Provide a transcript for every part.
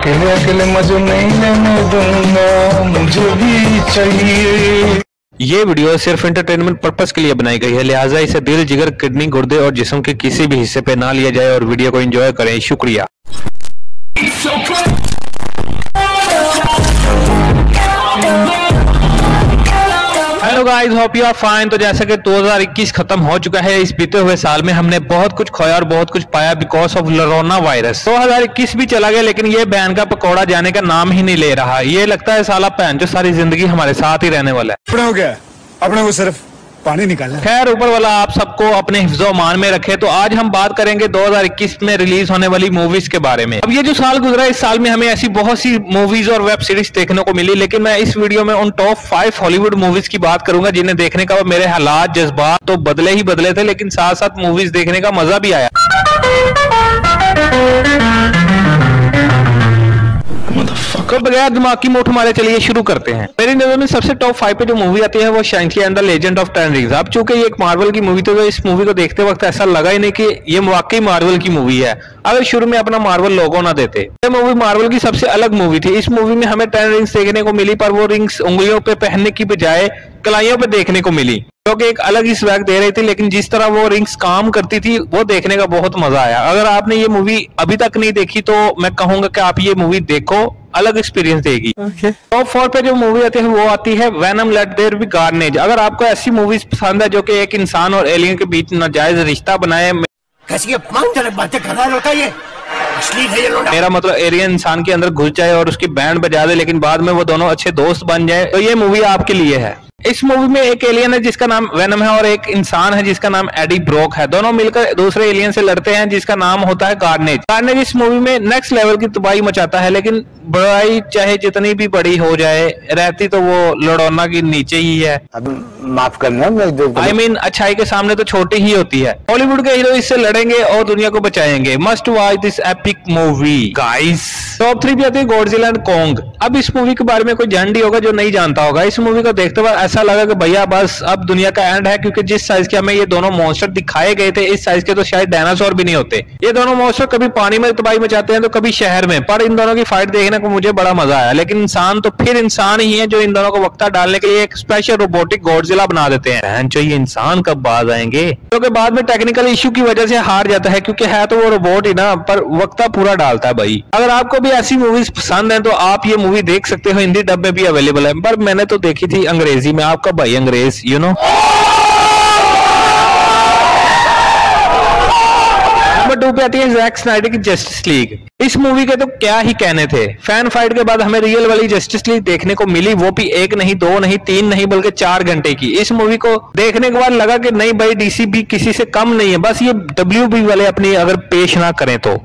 अकेले अकेले मजे नहीं लेने दूंगा, मुझे भी चाहिए। ये वीडियो सिर्फ एंटरटेनमेंट पर्पस के लिए बनाई गई है, लिहाजा इसे दिल, जिगर, किडनी, गुर्दे और जिस्म के किसी भी हिस्से पे ना लिया जाए और वीडियो को एंजॉय करें। शुक्रिया। Hello guys, hope you are fine. तो जैसा कि 2021 खत्म हो चुका है, इस बीते हुए साल में हमने बहुत कुछ खोया और बहुत कुछ पाया बिकॉज ऑफ कोरोना वायरस। 2021 भी चला गया लेकिन ये बैन का पकौड़ा जाने का नाम ही नहीं ले रहा। ये लगता है साला पैन जो सारी जिंदगी हमारे साथ ही रहने वाला है। हो गया, अपने को सिर्फ पानी निकालना। खैर, ऊपर वाला आप सबको अपने हिफ्ज़ो मान में रखे। तो आज हम बात करेंगे 2021 में रिलीज होने वाली मूवीज के बारे में। अब ये जो साल गुजरा, इस साल में हमें ऐसी बहुत सी मूवीज और वेब सीरीज देखने को मिली, लेकिन मैं इस वीडियो में उन टॉप 5 हॉलीवुड मूवीज की बात करूंगा जिन्हें देखने का मेरे हालात, जज्बात तो बदले ही बदले थे, लेकिन साथ साथ मूवीज देखने का मजा भी आया। तो बगैर दिमाग की मोठ मारे चलिए शुरू करते हैं। मेरी नजर में सबसे टॉप 5 पे जो मूवी आती है वो Shang Chi and the legend of ten rings. अब चूंकि ये एक मार्वल की मूवी थी तो इस मूवी को देखते वक्त ऐसा लगा ही नहीं कि ये वाकई मार्वल की मूवी है, अगर शुरू में अपना मार्वल लोगो ना देते। ये मूवी मार्वल की सबसे अलग मूवी थी। इस मूवी में हमें 10 रिंग्स देखने को मिली, पर वो रिंग्स उंगलियों पे पहनने की बजाय कलाइयों पे देखने को मिली, जो कि एक अलग ही स्वैग दे रही थी। लेकिन जिस तरह वो रिंग्स काम करती थी वो देखने का बहुत मजा आया। अगर आपने ये मूवी अभी तक नहीं देखी तो मैं कहूंगा कि आप ये मूवी देखो, अलग एक्सपीरियंस देगी। टॉप 4 पे जो मूवी आती है वो आती है Venom let there be Carnage. अगर आपको ऐसी मूवीज पसंद है जो कि एक इंसान और एलियन के बीच नाजायज रिश्ता बनाए, बातें कर रहा होता है, मेरा मतलब एलियन इंसान के अंदर घुस जाए और उसकी बैंड बजा दे लेकिन बाद में वो दोनों अच्छे दोस्त बन जाए, तो ये मूवी आपके लिए है। इस मूवी में एक एलियन है जिसका नाम वेनम है और एक इंसान है जिसका नाम एडी ब्रोक है। दोनों मिलकर दूसरे एलियन से लड़ते हैं जिसका नाम होता है कार्नेज। कार्नेज इस मूवी में नेक्स्ट लेवल की तबाही मचाता है, लेकिन बड़ाई चाहे जितनी भी बड़ी हो जाए रहती तो वो लड़ौना की नीचे ही है। अब माफ करना, I mean, अच्छाई के सामने तो छोटी ही होती है। बॉलीवुड के हीरो इससे लड़ेंगे और दुनिया को बचाएंगे। Must watch this epic movie guys. Top 3 पे आती है गॉडजिला एंड कॉन्ग। अब इस मूवी के बारे में कोई जानती होगा जो नहीं जानता होगा। इस मूवी को देखते हुए ऐसा लगा कि भैया बस अब दुनिया का एंड है, क्योंकि जिस साइज के हमें ये दोनों मॉन्स्टर दिखाए गए थे इस साइज के तो शायद डायनासोर भी नहीं होते। ये दोनों मॉन्स्टर कभी पानी में तबाही मचाते हैं तो कभी शहर में, पर इन दोनों की फाइट देखने को मुझे बड़ा मजा आया। लेकिन इंसान तो फिर इंसान ही है जो इन दोनों को वक्ता डालने के लिए एक स्पेशल रोबोटिक गॉडजिला बना देते हैं। जो ये इंसान कब बाज आएंगे, क्योंकि बाद में टेक्निकल इश्यू की वजह से हार जाता है, क्योंकि है तो वो रोबोट ही ना, पर वक्ता पूरा डालता है भाई। अगर आपको भी ऐसी मूवीज पसंद है तो आप ये मूवी देख सकते हो, हिंदी डब में भी अवेलेबल है, पर मैंने तो देखी थी अंग्रेजी में। आपका भाई अंग्रेज, यू नो। नंबर 2 पे आती है जैक स्नाइडर की जस्टिस लीग। इस मूवी के तो क्या ही कहने थे। फैन फाइट के बाद हमें रियल वाली जस्टिस लीग देखने को मिली, वो भी 1 नहीं 2 नहीं 3 नहीं बल्कि 4 घंटे की। इस मूवी को देखने के बाद लगा कि नहीं भाई, डीसी भी किसी से कम नहीं है, बस ये WB वाले अपनी अगर पेश ना करें तो।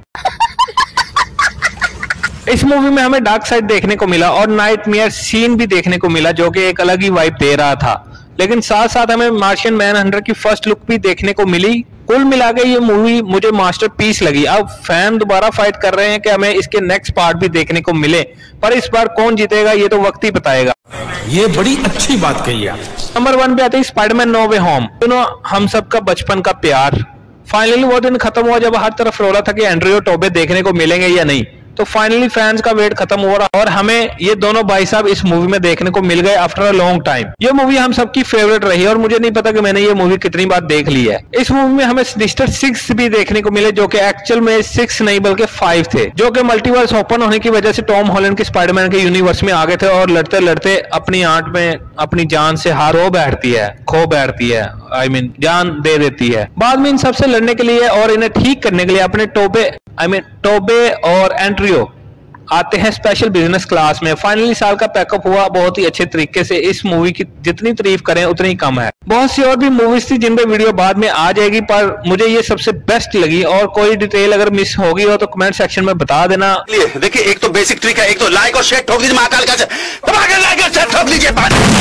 इस मूवी में हमें डार्क साइड देखने को मिला और नाइटमेयर सीन भी देखने को मिला, जो कि एक अलग ही वाइब दे रहा था। लेकिन साथ साथ हमें मार्शियन मैनहंटर की फर्स्ट लुक भी देखने को मिली। कुल मिला के ये मूवी मुझे मास्टरपीस लगी। अब फैन दोबारा फाइट कर रहे हैं कि हमें इसके नेक्स्ट पार्ट भी देखने को मिले, पर इस बार कौन जीतेगा ये तो वक्त ही बताएगा। ये बड़ी अच्छी बात कही आप। नंबर 1 पे आते हैं स्पाइडरमैन नो वे होम। हम सबका बचपन का प्यार। फाइनली वो दिन खत्म हुआ जब हर तरफ रोला था कि एंड्रयू टोबे देखने को मिलेंगे या नहीं। तो फाइनली फैंस का वेट खत्म हो रहा और हमें ये दोनों भाई साहब इस मूवी में देखने को मिल गए आफ्टर अ लॉन्ग टाइम। ये मूवी हम सबकी फेवरेट रही और मुझे नहीं पता कि मैंने ये मूवी कितनी बार देख ली है। इस मूवी में हमें सिनिस्टर 6 भी देखने को मिले, जो कि एक्चुअल में 6 नहीं बल्कि 5 थे, जो कि मल्टीवर्स ओपन होने की वजह से टॉम हॉलैंड के स्पाइडरमैन के यूनिवर्स में आ गए थे और लड़ते लड़ते अपनी आंट में अपनी जान से खो बैठती है, I mean, जान दे देती है। बाद में इन सबसे लड़ने के लिए और इन्हें ठीक करने के लिए अपने टोबे और एंड्रयू आते हैं स्पेशल बिजनेस क्लास में। फाइनली साल का पैकअप हुआ बहुत ही अच्छे तरीके से। इस मूवी की जितनी तारीफ करें उतनी कम है। बहुत सी और भी मूवीज थी जिन पे वीडियो बाद में आ जाएगी, पर मुझे ये सबसे बेस्ट लगी। और कोई डिटेल अगर मिस होगी हो तो कमेंट सेक्शन में बता देना। देखिए, एक तो बेसिक ट्रिक है, एक तो लाइक और शेयर ठोक दीजिए, महाकाल का लाइक और शेयर ठोक लीजिए।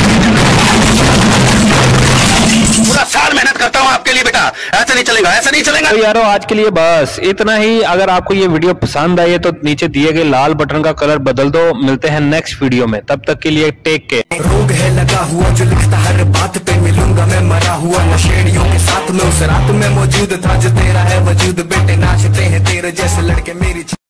पूरा साल मेहनत करता हूँ आपके लिए बेटा, ऐसा नहीं चलेगा, ऐसा नहीं चलेगा। तो यारो आज के लिए बस इतना ही। अगर आपको ये वीडियो पसंद आई है तो नीचे दिए गए लाल बटन का कलर बदल दो। मिलते हैं नेक्स्ट वीडियो में, तब तक के लिए टेक केयर। रोग है लगा हुआ जो लिखता हर बात पे, मिलूंगा मैं मरा हुआ नशेड़ियों के साथ में। उस रात में मौजूद था जो तेरा है वजूद, बेटे नाचते हैं तेरे जैसे लड़के मेरी